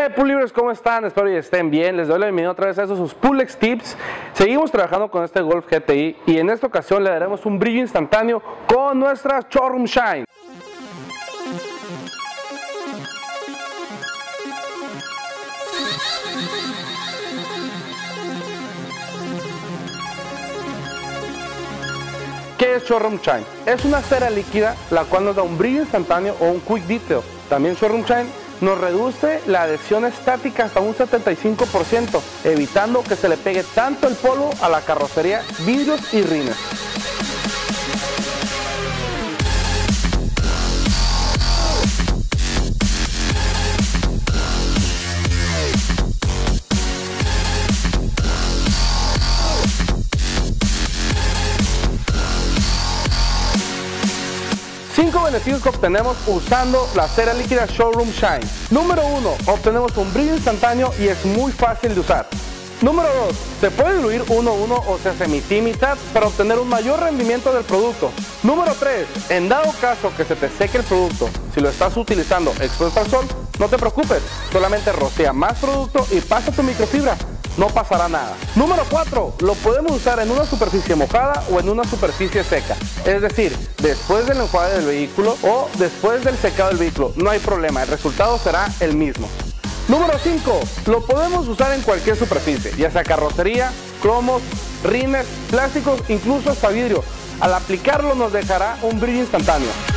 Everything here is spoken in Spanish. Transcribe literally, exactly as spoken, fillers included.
Hey Pulibres, ¿cómo están? Espero que estén bien. Les doy la bienvenida otra vez a estos sus Pulex Tips. Seguimos trabajando con este Golf G T I y en esta ocasión le daremos un brillo instantáneo con nuestra Showroom Shine. ¿Qué es Showroom Shine? Es una cera líquida la cual nos da un brillo instantáneo o un quick detail. También Showroom Shine nos reduce la adhesión estática hasta un setenta y cinco por ciento, evitando que se le pegue tanto el polvo a la carrocería, vidrios y rines. cinco beneficios que obtenemos usando la cera líquida Showroom Shine. Número uno. Obtenemos un brillo instantáneo y es muy fácil de usar. Número dos. Se puede diluir uno a uno o se hace mitad y mitad para obtener un mayor rendimiento del producto. Número tres. En dado caso que se te seque el producto, si lo estás utilizando expuesto al sol, no te preocupes, solamente rocea más producto y pasa tu microfibra. No pasará nada. Número cuatro. Lo podemos usar en una superficie mojada o en una superficie seca. Es decir, después del enjuague del vehículo o después del secado del vehículo. No hay problema, el resultado será el mismo. Número cinco. Lo podemos usar en cualquier superficie, ya sea carrocería, cromos, rines, plásticos, incluso hasta vidrio. Al aplicarlo nos dejará un brillo instantáneo.